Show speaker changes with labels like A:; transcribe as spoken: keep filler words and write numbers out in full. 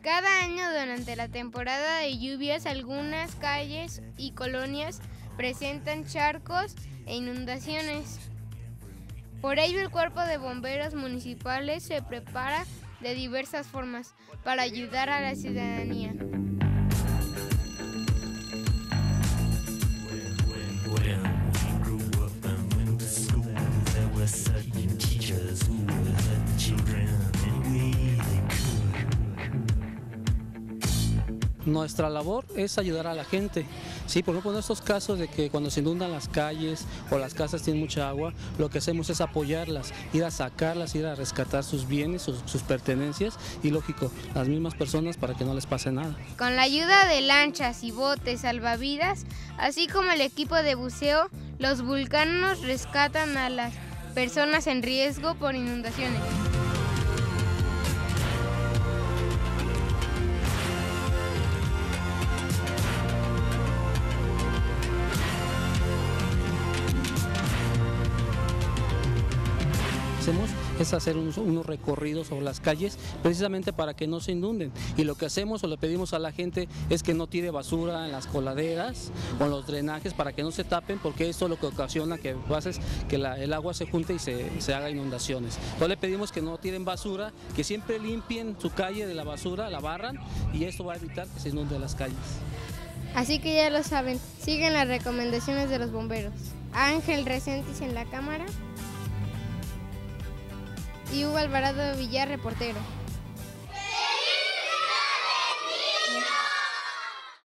A: Cada año durante la temporada de lluvias, algunas calles y colonias presentan charcos e inundaciones. Por ello, el Cuerpo de Bomberos Municipales se prepara de diversas formas para ayudar a la ciudadanía.
B: Nuestra labor es ayudar a la gente. Sí, por ejemplo, en estos casos de que cuando se inundan las calles o las casas tienen mucha agua, lo que hacemos es apoyarlas, ir a sacarlas, ir a rescatar sus bienes, sus, sus pertenencias y, lógico, las mismas personas para que no les pase nada.
A: Con la ayuda de lanchas y botes salvavidas, así como el equipo de buceo, los vulcanos rescatan a las personas en riesgo por inundaciones.
B: Hacemos es hacer unos, unos recorridos sobre las calles precisamente para que no se inunden, y lo que hacemos o le pedimos a la gente es que no tire basura en las coladeras o en los drenajes para que no se tapen, porque esto lo que ocasiona que pasa es que la, el agua se junte y se, se haga inundaciones. Entonces le pedimos que no tiren basura, que siempre limpien su calle de la basura, la barran, y esto va a evitar que se inunden las calles.
A: Así que ya lo saben, siguen las recomendaciones de los bomberos. Ángel Reséndiz en la cámara y Hugo Alvarado Villar, reportero.